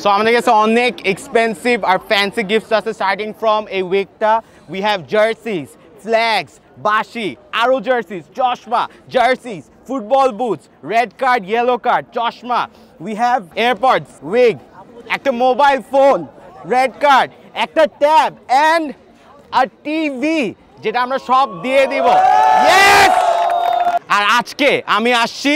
So আমাদের কাছে অনেক এক্সপেন্সিভ আর ফ্যান্সি গিফটস আছে স্টার্টিং ফ্রম এই উইকটা উই হ্যাভ জার্সিজ ফ্ল্যাগস বাসি আরো জার্সিজ চশমা jerseys football boots red card yellow card চশমা উই হ্যাভ এয়ারপডস উইগ একটা মোবাইল ফোন রেড কার্ড একটা ট্যাব অ্যান্ড আ টিভি যেটা আমরা সব দিয়ে দিব ইয়েস আর আজকে আমি আসছি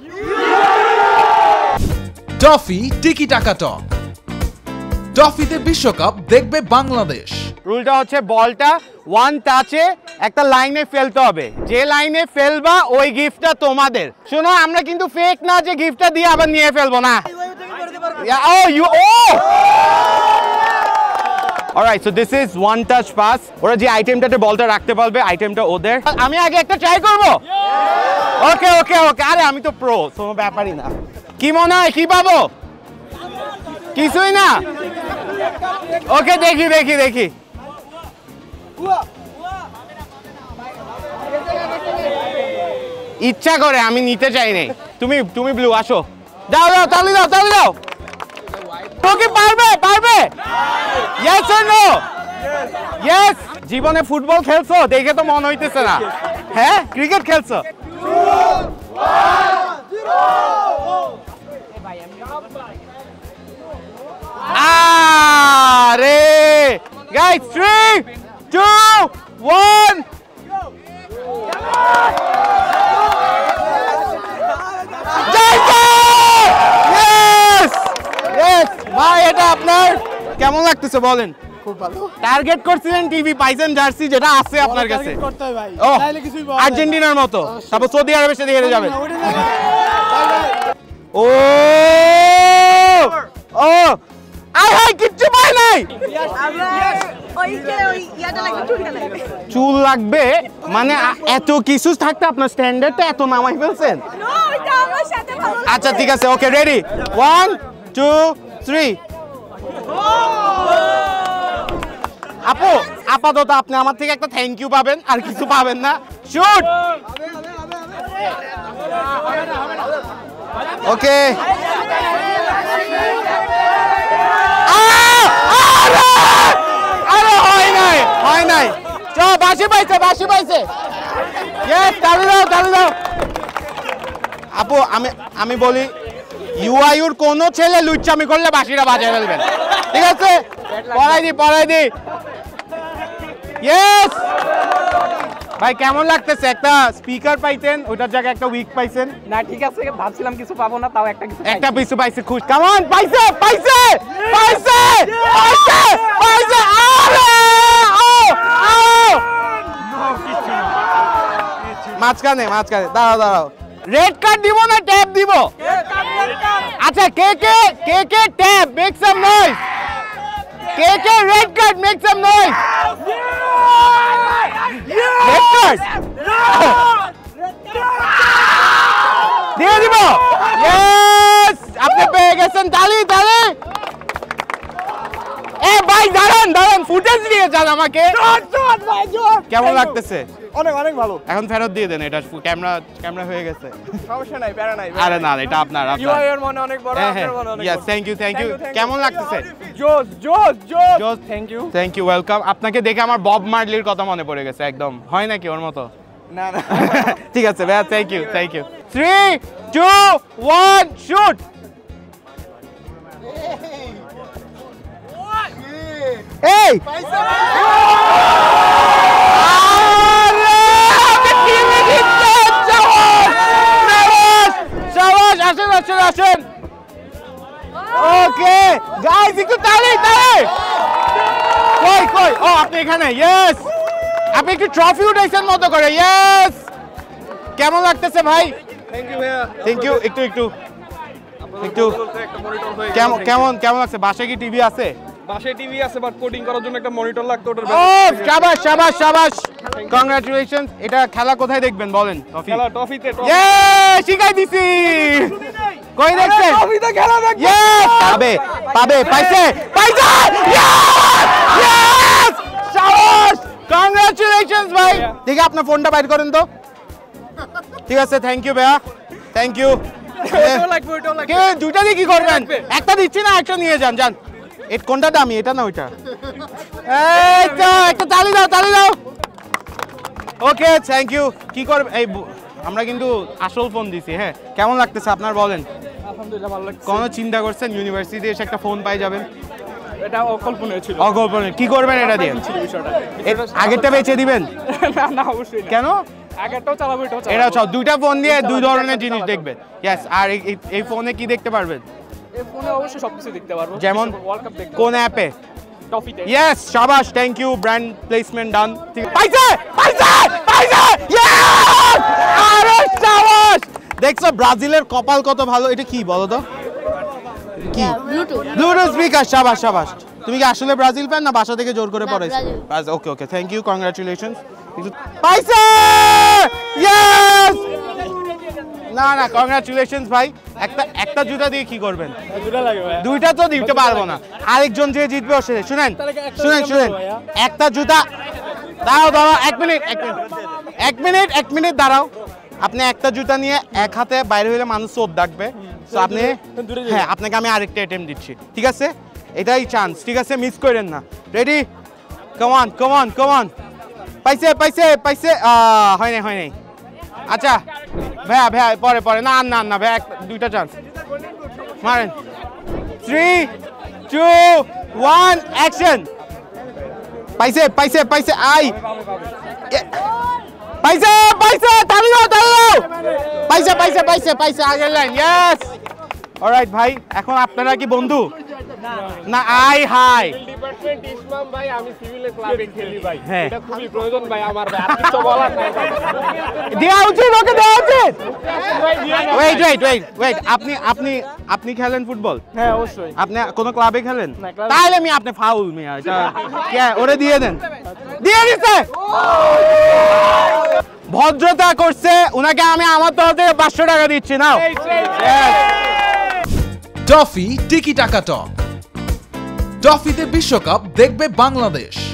টফি টিকি টাকা টক টফিতে বিশ্বকাপ দেখবে বাংলাদেশ রুলটা হচ্ছে বলটা ওয়ান টাচে একটা লাইনে ফেলতে হবে যে লাইনে ফেলবা ওই গিফটটা তোমাদের শোনো আমরা কিন্তু ফেক না যে গিফটটা দিয়ে আবার নিয়ে ফেলবো না alright so this is one touch pass ওরা যে আইটেমটাতে বলটা রাখতে পারবে আইটেমটা ওদের আমি আগে একটা ট্রাই করব ওকে ওকে ওকে আরে আমি তো প্রো কোনো ব্যাপারই না কি মনে হয় কি পাবো কিছুই না ওকে দেখি দেখি দেখি ইচ্ছা করে আমি নিতে চাই নাই তুমি তুমি ব্লু আসো দাও দাও তালি দাও তালি দাও তোকে পারবে পারবে ইয়েস অর নো ইয়েস জীবনে ফুটবল খেলছো দেখে তো মনে হইতেছে না হ্যাঁ ক্রিকেট খেলছো আরে গাইস 3 2 1 ভাই এটা আপনার কেমন লাগতেছে বলেন খুব ভালো টার্গেট করছিলেন টিভি পাইছেন জার্সি যেটা আছে আপনার কাছে করতে হয় ভাই ও তাহলে কিছুই পাওয়া আর্জেন্টিনার মতো তারপর সৌদি আরবের সাথে হেরে যাবেন ও ও আই হাই কিচ্ছু পাই নাই চুল লাগবে মানে এত কিছু থাকতে আপনার স্ট্যান্ডার্ডটা এত নামাই ফেলছেন আচ্ছা ঠিক আছে ওকে রেডি 1 2 3 আপু আপাতত আপনি আমার থেকে একটা থ্যাংক ইউ পাবেন আর কিছু পাবেন না শুট ওকে আরে হয় নাই চ বাসি পাইছে ইয়েস তালি দাও আপু আমি বলি ইউআইউর কোন ছেলে লুচ্চামি করলে বাঁশিটা বাজায় ফেলবেন ঠিক আছে পড়াই দি ইয়েস ভাই কেমন লাগতেছে একটা স্পিকার পাইতেন ওটার জায়গায় একটা উইক পাইছেন না ঠিক আছে ভাবছিলাম কিছু পাবো না তাও একটা কিছু পাইছে খুশ কেমন পাইছে আরে মাঝখানে দাঁড়াও রেড কার্ড দিব না ট্যাব দিব আচ্ছা কে ট্যাব মেক সাম নয়েজ কে red card make some noise red card দিয়ে দিব ইয়েস আপনি পেয়ে গেছেন তালি এ ভাই দাঁড়ান ফুটেজ দিয়ে যান আমাকে কেমন লাগতেছে অনেক ভালো এখন ফেরত দিয়ে দেন এটা ক্যামেরা হয়ে গেছে সমস্যা নাই প্যারা নাই আরে না এটা আপনার ইউআই এর মনে অনেক বড় আপনার মনে অনেক ইয়েস থ্যাংক ইউ কেমন লাগতেছে জোস থ্যাংক ইউ ওয়েলকাম আপনাকে দেখে আমার বব মার্লির কথা মনে পড়ে গেছে একদম হয় নাকি ওর মতো না ঠিক আছে ভাই থ্যাংক ইউ 3 2 1 শুট এই আসেন ওকে গাইস একটু তালি কই ও আপনি এখানে ইয়েস আপনি একটু ট্রফি উঠাইছেন মতো করে ইয়েস কেমন লাগতেছে ভাই থ্যাংক ইউ একটু কেমন লাগছে বাসায় কি টিভি আছে বাসায় টিভি আছে বাট কোডিং করার জন্য একটা মনিটর লাগতো ওটার শাবাশ কংগ্রাচুলেশনস এটা খেলা কোথায় দেখবেন বলেন খেলা টফিতে শিখাই দিছি কই দেখছে টফিতে খেলা দেখবে পাবে পাইছে ইয়েস শাবাশ কংগ্রাচুলেশনস ভাই দেখি আপনার ফোনটা বাইর করেন তো ঠিক আছে থ্যাংক ইউ ভাইয়া থ্যাংক ইউ ওটাও লাগবে, ওটাও লাগবে। কে দুইটা দিয়ে কি করবেন? একটা দিচ্ছি না, একটা নিয়ে যান যান। কোনটা দামি, এটা না ওইটা? এই তো একটা তালি দাও, তালি দাও। Okay, thank you. কি করবে এই আমরা কিন্তু আসল ফোন দিছি। হ্যাঁ, কেমন লাগতেছে আপনার বলেন? আলহামদুলিল্লাহ ভালো লাগছে। কোনো চিন্তা করছেন ইউনিভার্সিটিতে এসে একটা ফোন পাই যাবেন? এটা অকল্পনীয় ছিল। অকল্পনীয়। কি করবেন এটা দিয়ে? ছিল বিষয়টা। আগেরটা বেচে দিবেন? না না অবশ্যই না। কেন? আগেরটাও চালাবো, এটাও চালাবো। এটা সব দুইটা ফোন দিয়ে দুই ধরনের জিনিস দেখবেন। ইয়েস। আর এই ফোনে কি দেখতে পারবেন? এই ফোনে অবশ্যই সবকিছু দেখতে পারবো। যেমন ওয়ার্ল্ড কাপ দেখতে কোন অ্যাপে? টফিতে। ইয়েস, শাবাশ, thank you. Brand placement done. পাইছে পাইছে পাইছে। ইয়েস! আরে শাবাশ! দেখছো ব্রাজিলের কপাল কত ভালো। এটা কি বলো তো? কি? Bluetooth speaker. শাবাশ শাবাশ। তুমি কি আসলে ব্রাজিল ফ্যান না বাসা থেকে জোর করে পড়াইছো? Okay okay, thank you, congratulations. পাইছে! ইয়েস! না না, কংগ্রাচুলেশনস ভাই। একটা জুতা দিয়ে কি করবেন? দুটো লাগে ভাই। দুইটা তো দিতে পারবো না। আরেকজন যে জিতবে সে। শুনেন শুনেন শুনেন, একটা জুতা। দাঁড়াও দাঁড়াও, এক মিনিট দাঁড়াও। আপনি একটা জুতা নিয়ে এক হাতে বাইরে হইলে মানুষ চোখ ডাকবে। তো আপনি, হ্যাঁ, আপনাকে আমি আরেকটা অ্যাটেম্প দিচ্ছি, ঠিক আছে? এটাই চান্স, ঠিক আছে? মিস করেন না। রেডি? কমান কমান কমান। পাইছে পাইছে পাইছে। হয় নাই হয় নাই। আচ্ছা ভাইয়া ভাইয়া, পরে পরে। না না না ভাইয়া, দুইটা চান্স মারেন। 3, 2, 1, অ্যাকশন। পাইছে পাইছে পাইছে। পাইছে পাইছে, তালি দাও তালি দাও। পাইছে পাইছে পাইছে পাইছে, আগের লাইন। ইয়েস। অলরাইট ভাই, এখন আপনারা কি বন্ধু না? হাই ডিপার্টমেন্ট ইসমাম ভাই, আমি সিভিলে ক্লাবে খেলি ভাই। হ্যাঁ। এটা খুবই প্রয়োজন ভাই আমার ভাই। আর কিছু বলার নাই ভাই। দেওয়া উচিত, ওকে দেওয়া উচিত। ওয়েট ওয়েট ওয়েট ওয়েট, আপনি খেলেন ফুটবল? হ্যাঁ অবশ্যই। আপনি কোন ক্লাবে খেলেন? না, ক্লাবে। তাহলে আপনি ফাউল মিয়া। এটা কে? ওরে দিয়ে দেন। দিয়ে দিছে। ভদ্রতা করছে, উনাকে আমি আমার তরফ থেকে 500 টাকা দিচ্ছি। নাও। টফি টিকি টাকা টক। টফিতে বিশ্বকাপ দেখবে বাংলাদেশ।